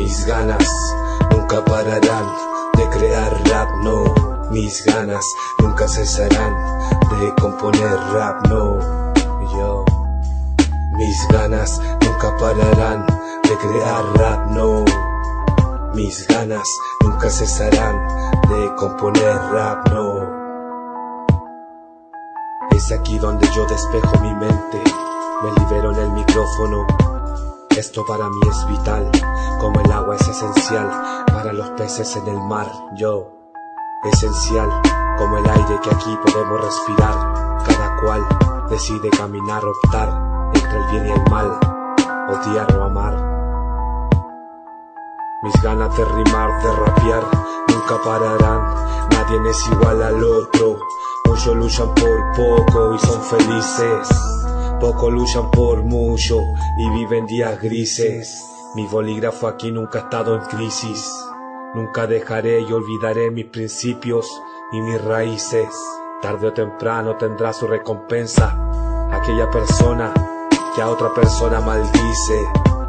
Mis ganas nunca pararán de crear rap, no. Mis ganas nunca cesarán de componer rap, no. Yo. Mis ganas nunca pararán de crear rap, no. Mis ganas nunca cesarán de componer rap, no. Es aquí donde yo despejo mi mente, me libero en el micrófono. Esto para mí es vital, como el agua es esencial para los peces en el mar. Yo, esencial, como el aire que aquí podemos respirar. Cada cual decide caminar, optar entre el bien y el mal, odiar o amar. Mis ganas de rimar, de rapear, nunca pararán. Nadie es igual al otro. Muchos luchan por poco y son felices. Pocos luchan por mucho y viven días grises. Mi bolígrafo aquí nunca ha estado en crisis. Nunca dejaré y olvidaré mis principios y mis raíces. Tarde o temprano tendrá su recompensa aquella persona que a otra persona maldice.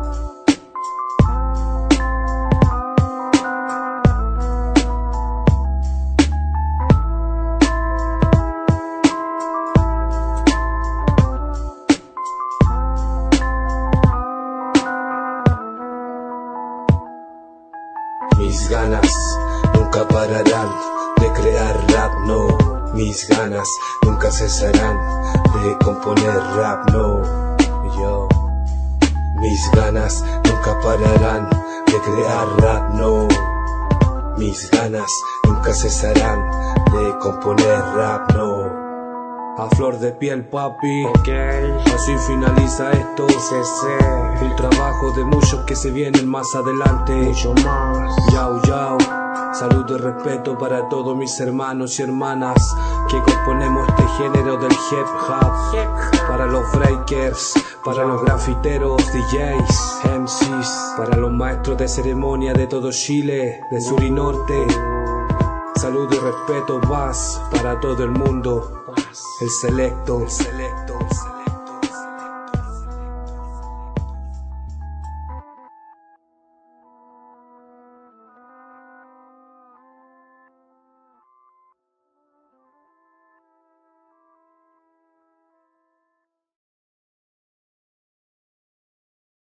Mis ganas nunca pararán de crear rap, no. Mis ganas nunca cesarán de componer rap, no. Yo. Mis ganas nunca pararán de crear rap, no. Mis ganas nunca cesarán de componer rap, no. A flor de piel, papi. Así finaliza esto. Un trabajo de muchos que se vienen más adelante. Mucho más. Yao, yao. Saludo y respeto para todos mis hermanos y hermanas que componemos este género del hip hop. Para los breakers, para los grafiteros, DJs, MCs, para los maestros de ceremonia de todo Chile, de sur y norte. Saludo y respeto más para todo el mundo. El selecto.